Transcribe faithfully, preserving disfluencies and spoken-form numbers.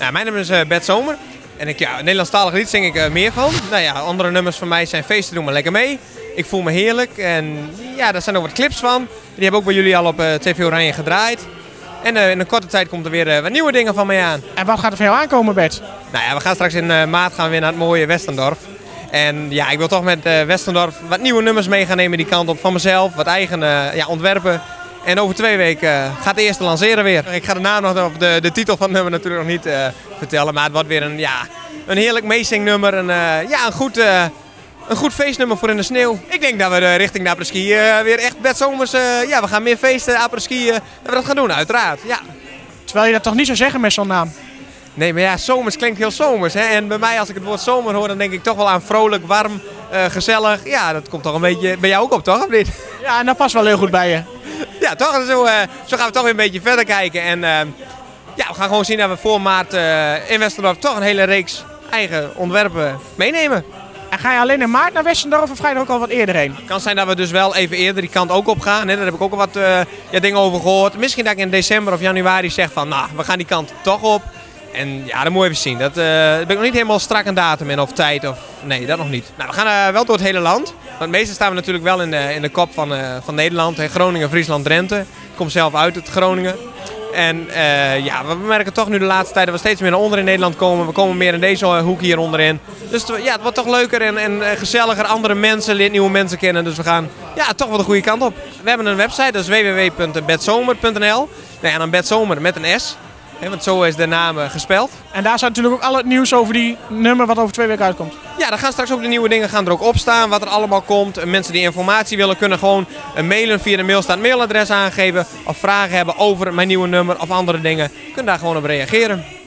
Nou, mijn naam is uh, Bert Zomer. En ik, ja, Nederlandstalig lied zing ik uh, meer van. Nou ja, andere nummers van mij zijn Feesten doen maar lekker mee. Ik voel me heerlijk. En ja, daar zijn ook wat clips van. Die hebben ook bij jullie al op uh, T V Oranje gedraaid. En uh, in een korte tijd komt er weer uh, wat nieuwe dingen van mij aan. En wat gaat er voor jou aankomen, Bert? Nou ja, we gaan straks in uh, maart gaan we weer naar het mooie Westendorf. En ja, ik wil toch met uh, Westendorf wat nieuwe nummers mee gaan nemen die kant op van mezelf. Wat eigen uh, ja, ontwerpen. En over twee weken uh, gaat de eerste lanceren weer. Ik ga de naam nog, of de, de titel van het nummer natuurlijk nog niet uh, vertellen. Maar het wordt weer een, ja, een heerlijk meezingnummer. Een, uh, ja, een goed, uh, een goed feestnummer voor in de sneeuw. Ik denk dat we uh, richting de apres-ski uh, weer echt Bert Zomers. Uh, ja, we gaan meer feesten, apres-ski. Uh, dat we dat gaan doen, uiteraard. Ja. Terwijl je dat toch niet zou zeggen met zo'n naam? Nee, maar ja, zomers klinkt heel zomers. Hè? En bij mij, als ik het woord zomer hoor, dan denk ik toch wel aan vrolijk, warm, uh, gezellig. Ja, dat komt toch een beetje bij jou ook op, toch? Of niet? Ja, en dat past wel heel goed bij je. Ja, toch? Zo, uh, zo gaan we toch weer een beetje verder kijken. En uh, ja, we gaan gewoon zien dat we voor maart uh, in Westendorf toch een hele reeks eigen ontwerpen meenemen. En ga je alleen in maart naar Westendorf of ga je er ook al wat eerder heen? Het kan zijn dat we dus wel even eerder die kant ook op gaan. Hè? Daar heb ik ook al wat uh, ja, dingen over gehoord. Misschien dat ik in december of januari zeg van, nou, we gaan die kant toch op. En ja, dat moet je even zien. Dat uh, ben ik nog niet helemaal strak een datum in of tijd. Of, nee, dat nog niet. Nou, we gaan uh, wel door het hele land. Want meestal staan we natuurlijk wel in de, in de kop van, uh, van Nederland. Hè? Groningen, Friesland, Drenthe. Ik kom zelf uit het Groningen. En uh, ja, we merken toch nu de laatste tijd dat we steeds meer naar onder in Nederland komen. We komen meer in deze hoek hier onderin. Dus het, ja, het wordt toch leuker en, en gezelliger. Andere mensen, leert nieuwe mensen kennen. Dus we gaan ja, toch wel de goede kant op. We hebben een website, dat is w w w punt bertzomer punt n l. Nee, en dan Bert Zomer met een S. He, want zo is de naam uh, gespeld. En daar staat natuurlijk ook al het nieuws over die nummer wat over twee weken uitkomt. Ja, daar gaan straks ook de nieuwe dingen gaan er ook op staan. Wat er allemaal komt. En mensen die informatie willen kunnen gewoon een mailen. Via de mail staat mailadres aangeven. Of vragen hebben over mijn nieuwe nummer of andere dingen. Kunnen daar gewoon op reageren.